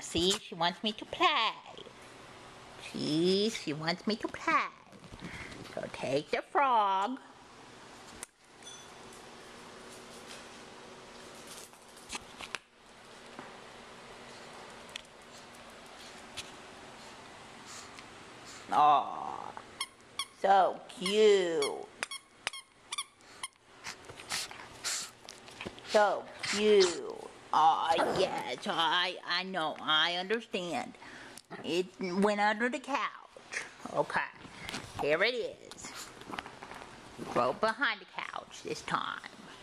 See, she wants me to play. See, she wants me to play. So take the frog. Oh, so cute. So cute. Oh, yes, I know, I understand. It went under the couch. Okay, here it is. Go behind the couch this time.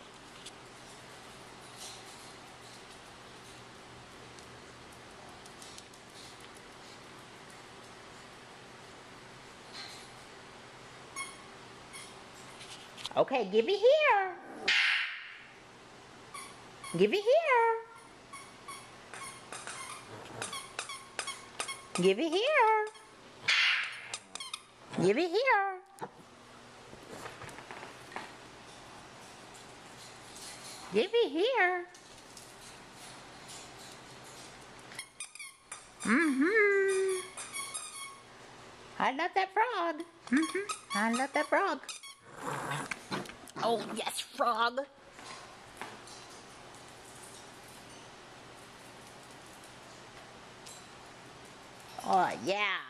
Okay, give it here. Give it here. Give it here. Give it here. Give it here. Mm-hmm. I love that frog. Mm-hmm. I love that frog. Oh, yes, frog. Oh, yeah.